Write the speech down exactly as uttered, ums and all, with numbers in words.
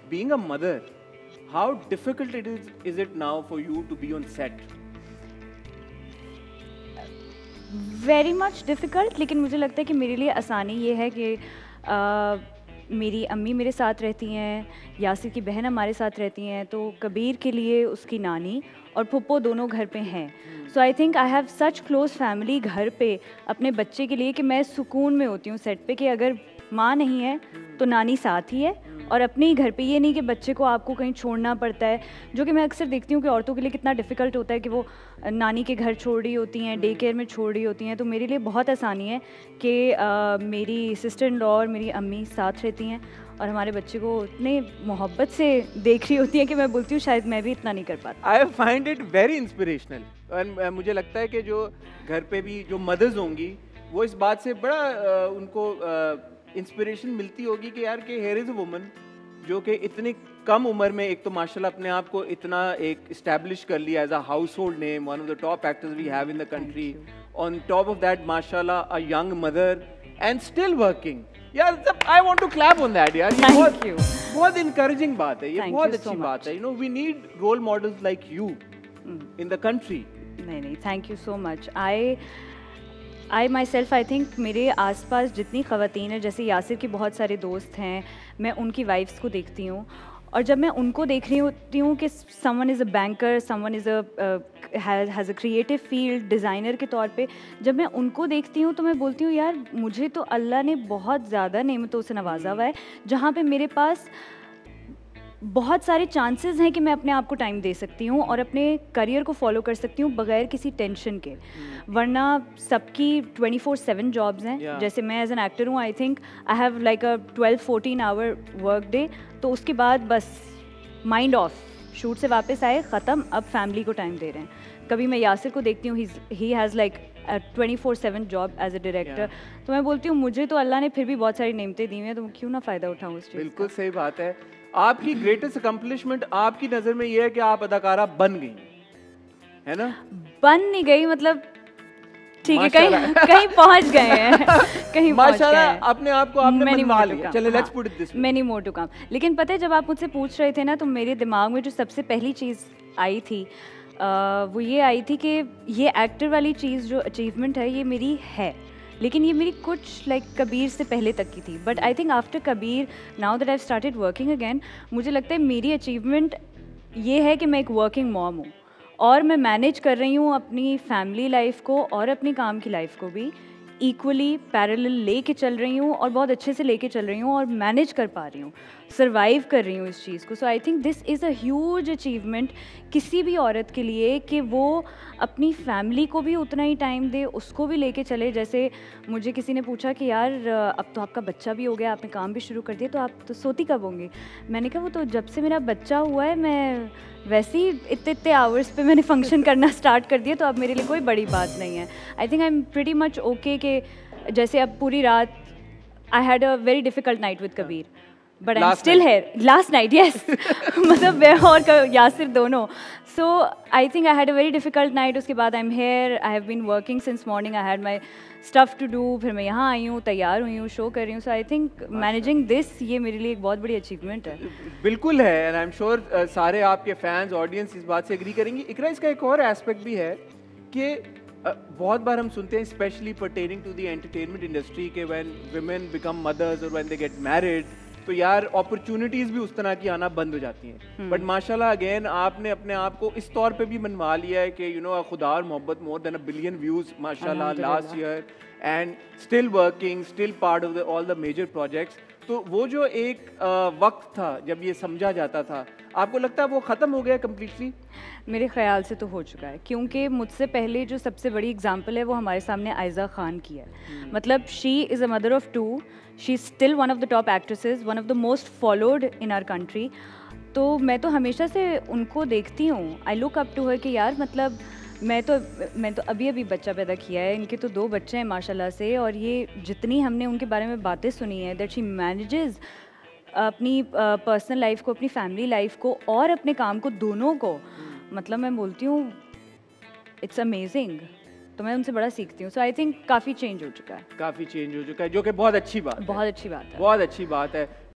being a mother, how difficult it is is it now for you to be on set? Very much difficult, लेकिन मुझे लगता है कि मेरे लिए आसानी ये है कि आ, मेरी अम्मी मेरे साथ रहती हैं, यासिर की बहन हमारे साथ रहती हैं, तो कबीर के लिए उसकी नानी और फुप्पो दोनों घर पे हैं. So I think I have such close family घर पे अपने बच्चे के लिए कि मैं सुकून में होती हूँ सेट पे कि अगर माँ नहीं है तो नानी साथ ही है, और अपने ही घर पे. ये नहीं कि बच्चे को आपको कहीं छोड़ना पड़ता है, जो कि मैं अक्सर देखती हूँ कि औरतों के लिए कितना डिफ़िकल्ट होता है कि वो नानी के घर छोड़ रही होती हैं, डे केयर में छोड़ रही होती हैं. तो मेरे लिए बहुत आसानी है कि आ, मेरी सिस्टर इन लॉ और मेरी अम्मी साथ रहती हैं और हमारे बच्चे को इतने मोहब्बत से देख रही होती हैं कि मैं बोलती हूँ शायद मैं भी इतना नहीं कर पाती. I find it very inspirational. और मुझे लगता है कि जो घर पे भी जो मदर्स होंगी वो इस बात से बड़ा आ, उनको इंस्पिरेशन मिलती होगी कि यार कि हियर इज़ अ वुमन जो कि इतनी कम उम्र में एक तो माशाल्लाह अपने आप को इतना एक इस्टेब्लिश कर लिया as a household name, one of the top actors we have in the country. On top of that माशाल्लाह a young mother and still working. यार I want to clap on that यार. ये बहुत बहुत encouraging बात है, ये बहुत अच्छी बात है. You know we need role models like you in the country. नहीं नहीं, thank you so much. I I myself I think मेरे आसपास जितनी ख़वातीन हैं, जैसे यासिर के बहुत सारे दोस्त हैं, मैं उनकी वाइफ्स को देखती हूँ, और जब मैं उनको देख रही होती हूँ कि someone is a banker, someone is a has a creative field, designer के तौर पे जब मैं उनको देखती हूँ तो मैं बोलती हूँ यार मुझे तो अल्लाह ने बहुत ज़्यादा नेमतों से नवाजा हुआ है, जहाँ पे मेरे पास बहुत सारे चांसेस हैं कि मैं अपने आप को टाइम दे सकती हूँ और अपने करियर को फॉलो कर सकती हूँ बगैर किसी टेंशन के. वरना सबकी ट्वेंटी फोर सेवन जॉब्स हैं. yeah. जैसे मैं एज एन एक्टर हूँ, I think I have like a twelve fourteen hour work day, तो उसके बाद बस माइंड ऑफ, शूट से वापस आए ख़त्म, अब फैमिली को टाइम दे रहे हैं. कभी मैं यासिर को देखती हूँ, he has like twenty four seven job as a director. तो मैं बोलती हूँ मुझे तो अल्लाह ने फिर भी बहुत सारी नेमतें दी हुई हैं, तो क्यों ना फ़ायदा उठाऊँ उस चीज़. बिल्कुल सही बात है. आपकी ग्रेटेस्ट अकम्पलिशमेंट आपकी नज़र में ये है कि आप अदाकारा बन गई, है ना? बन नहीं गई मतलब ठीक है, कहीं कहीं पहुंच गए हैं कहीं माशाल्लाह अपने आप को आपने मनवा लिया. चलिए let's put it this way. Many more to come. लेकिन पता है जब आप मुझसे पूछ रहे थे ना, तो मेरे दिमाग में जो सबसे पहली चीज़ आई थी आ, वो ये आई थी कि ये एक्टर वाली चीज़ जो अचीवमेंट है ये मेरी है, लेकिन ये मेरी कुछ लाइक like, कबीर से पहले तक की थी. But I think after Kabir, now that I started working again, मुझे लगता है मेरी अचीवमेंट ये है कि मैं एक वर्किंग मॉम हूँ और मैं मैनेज कर रही हूँ अपनी फैमिली लाइफ को और अपनी काम की लाइफ को भी इक्वली पैरेलल लेके चल रही हूँ, और बहुत अच्छे से लेके चल रही हूँ और मैनेज कर पा रही हूँ, सर्वाइव कर रही हूँ इस चीज़ को. So I think this is a huge achievement किसी भी औरत के लिए कि वो अपनी फैमिली को भी उतना ही टाइम दे, उसको भी लेके चले. जैसे मुझे किसी ने पूछा कि यार अब तो आपका बच्चा भी हो गया, आपने काम भी शुरू कर दिया, तो आप तो सोती कब होंगी? मैंने कहा वो तो जब से मेरा बच्चा हुआ है, मैं वैसे ही इतने इतने आवर्स पे मैंने फंक्शन करना स्टार्ट कर दिया, तो अब मेरे लिए कोई बड़ी बात नहीं है. I think I am pretty much okay कि जैसे अब पूरी रात I had a very difficult night with Kabir, but I am still here. Last night yes, मतलब मैं और यासिर दोनों. So I think I had a very difficult night. उसके बाद I am here, I have been working since morning, I had my stuff to do, फिर मैं यहाँ आई हूँ, तैयार हुई हूँ, शो कर रही हूँ. So I think managing this, ये मेरे लिए एक बहुत बड़ी अचीवमेंट है. बिल्कुल है, एंड आई एम श्योर सारे आपके फैंस, ऑडियंस इस बात से एग्री करेंगी. इकरा, इसका एक और एस्पेक्ट भी है कि uh, बहुत बार हम सुनते हैं specially pertaining to the entertainment industry के व्हेन वुमेन बिकम मदर्स और व्हेन दे गेट मैरिड, तो यार अपॉर्चुनिटीज़ भी उस तरह की आना बंद हो जाती हैं. बट माशाल्लाह अगेन आपने अपने आप को इस तौर पे भी मनवा लिया है कि you know Khuda Aur Mohabbat, more than a billion views माशाल्लाह last year, and still working, still part of all the major projects. तो वो जो एक uh, वक्त था जब ये समझा जाता था, आपको लगता है वो ख़त्म हो गया कम्प्लीटली? मेरे ख्याल से तो हो चुका है, क्योंकि मुझसे पहले जो सबसे बड़ी एग्जांपल है वो हमारे सामने आयज़ा खान की है. hmm. मतलब she is a mother of two, she is still one of the top actresses, one of the most followed in our country. तो मैं तो हमेशा से उनको देखती हूँ, I look up to her कि यार मतलब मैं तो मैं तो अभी अभी बच्चा पैदा किया है, इनके तो दो बच्चे हैं माशाल्लाह से, और ये जितनी हमने उनके बारे में बातें सुनी है दैट शी मैनेजेस अपनी पर्सनल uh, लाइफ को, अपनी फैमिली लाइफ को और अपने काम को, दोनों को. hmm. मतलब मैं बोलती हूँ इट्स अमेजिंग. तो मैं उनसे बड़ा सीखती हूँ. सो आई थिंक काफ़ी चेंज हो चुका है. काफ़ी चेंज हो चुका है, जो कि बहुत अच्छी बात बहुत अच्छी बात है. बहुत अच्छी बात है.